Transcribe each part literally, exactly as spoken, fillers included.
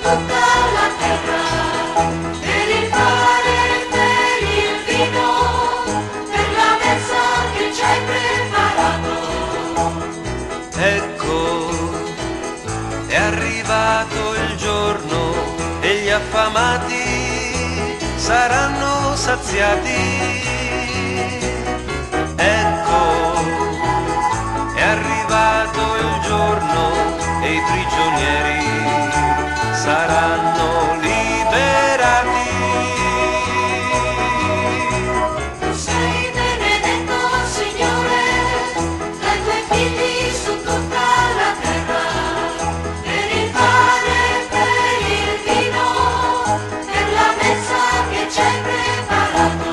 tutta la terra, per il pane e per il vino, per la mensa che ci hai preparato. Ecco, è arrivato il giorno e gli affamati saranno saziati. Ecco, è arrivato il giorno e i prigionieri saranno liberati. Tu sei benedetto, Signore, dai tuoi figli su tutta la terra, per il pane e per il vino, per la mensa che ci hai preparato.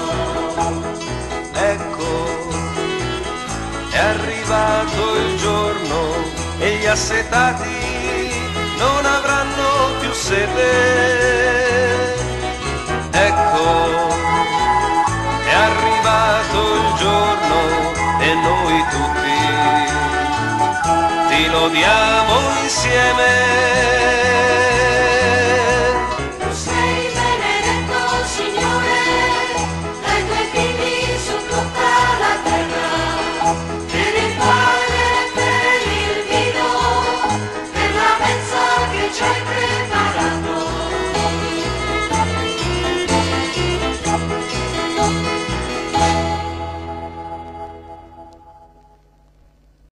Ecco, è arrivato il giorno e gli assetati non avranno più sete. Ecco, è arrivato il giorno e noi tutti ti lodiamo insieme.